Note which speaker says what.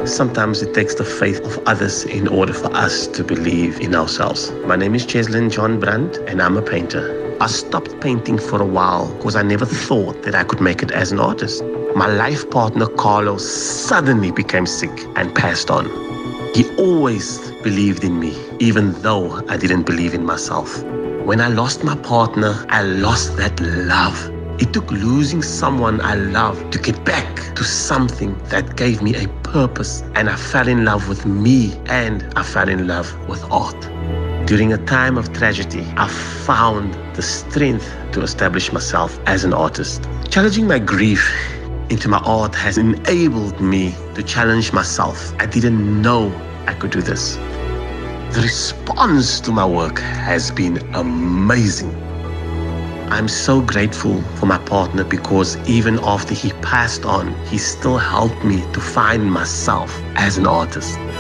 Speaker 1: Sometimes it takes the faith of others in order for us to believe in ourselves. My name is Cheslin John Brandt, and I'm a painter. I stopped painting for a while because I never thought that I could make it as an artist. My life partner, Carlos, suddenly became sick and passed on. He always believed in me, even though I didn't believe in myself. When I lost my partner, I lost that love. It took losing someone I loved to get back to something that gave me a purpose, and I fell in love with me, and I fell in love with art. During a time of tragedy, I found the strength to establish myself as an artist. Challenging my grief into my art has enabled me to challenge myself. I didn't know I could do this. The response to my work has been amazing. I'm so grateful for my partner because even after he passed on, he still helped me to find myself as an artist.